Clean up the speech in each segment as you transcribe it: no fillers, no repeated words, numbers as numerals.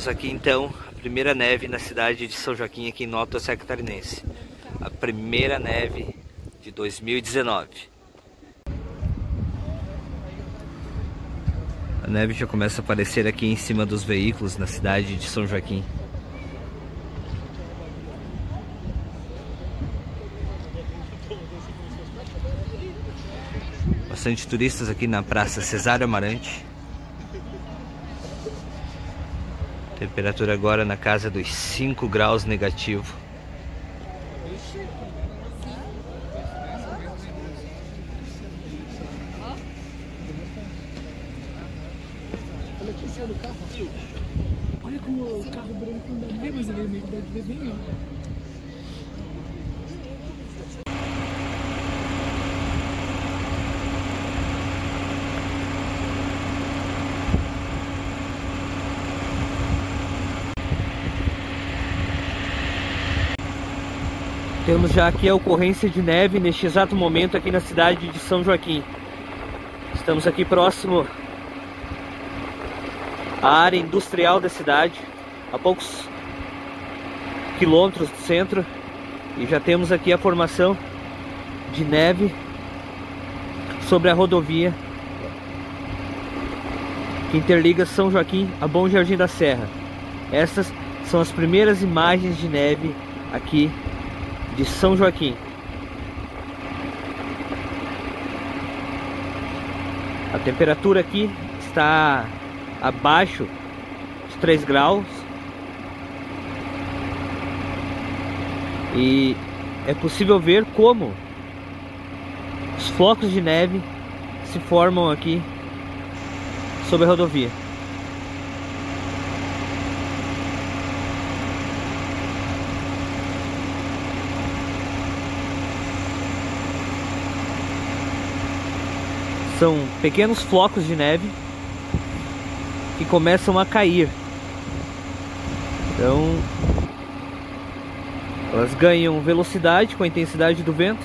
Temos aqui então a primeira neve na cidade de São Joaquim, aqui no Alto da Serra Catarinense. A primeira neve de 2019. A neve já começa a aparecer aqui em cima dos veículos na cidade de São Joaquim. Bastante turistas aqui na Praça Cesário Amarante. Temperatura agora na casa dos 5 graus negativo. Olha como o carro branco não dá bem, mas o vermelho deve ver bem. Temos já aqui a ocorrência de neve neste exato momento aqui na cidade de São Joaquim. Estamos aqui próximo à área industrial da cidade, a poucos quilômetros do centro, e já temos aqui a formação de neve sobre a rodovia que interliga São Joaquim a Bom Jardim da Serra. Essas são as primeiras imagens de neve aqui de São Joaquim. A temperatura aqui está abaixo de 3 graus e é possível ver como os flocos de neve se formam aqui sobre a rodovia. São pequenos flocos de neve que começam a cair. Então, elas ganham velocidade com a intensidade do vento.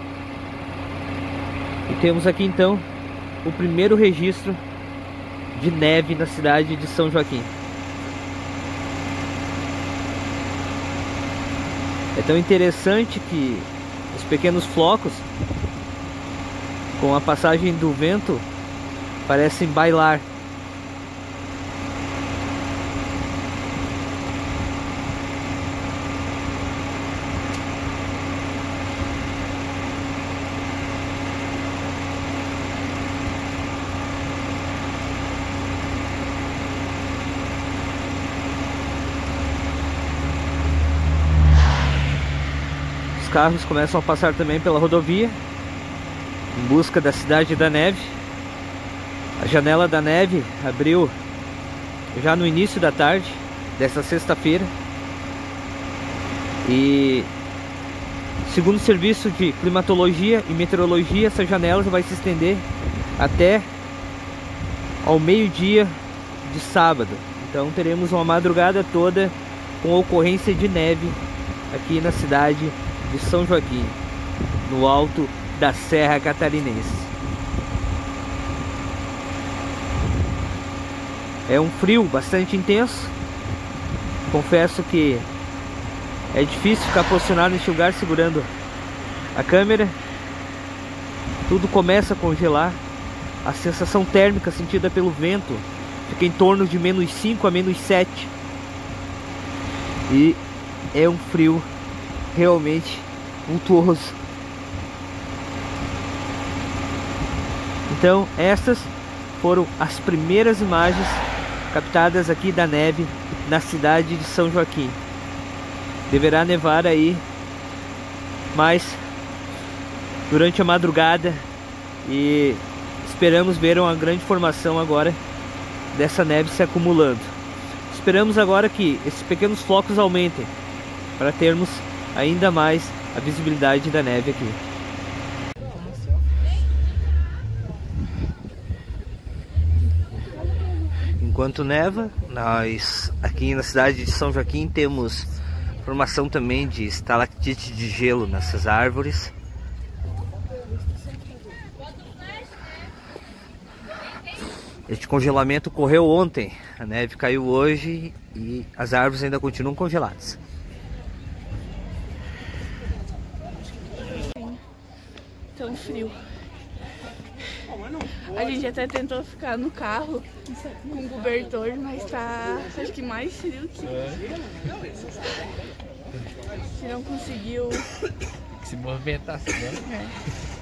E temos aqui então o primeiro registro de neve na cidade de São Joaquim. É tão interessante que os pequenos flocos, com a passagem do vento, parecem bailar. Os carros começam a passar também pela rodovia em busca da Cidade da Neve. A janela da neve abriu já no início da tarde desta sexta-feira e, segundo o Serviço de Climatologia e Meteorologia, essa janela vai se estender até ao meio-dia de sábado. Então teremos uma madrugada toda com ocorrência de neve aqui na cidade de São Joaquim, no alto da Serra Catarinense. É um frio bastante intenso. Confesso que é difícil ficar posicionado neste lugar segurando a câmera. Tudo começa a congelar. A sensação térmica sentida pelo vento fica em torno de -5 a -7. E é um frio realmente vultuoso. Então, essas foram as primeiras imagens captadas aqui da neve na cidade de São Joaquim. Deverá nevar aí mais durante a madrugada e esperamos ver uma grande formação agora dessa neve se acumulando. Esperamos agora que esses pequenos flocos aumentem para termos ainda mais a visibilidade da neve aqui. Enquanto neva, nós aqui na cidade de São Joaquim temos formação também de estalactite de gelo nessas árvores. Este congelamento ocorreu ontem, a neve caiu hoje e as árvores ainda continuam congeladas. Tão frio. A gente até tentou ficar no carro com cobertor, mas tá, acho que mais frio que não conseguiu Se movimentar assim, né? É.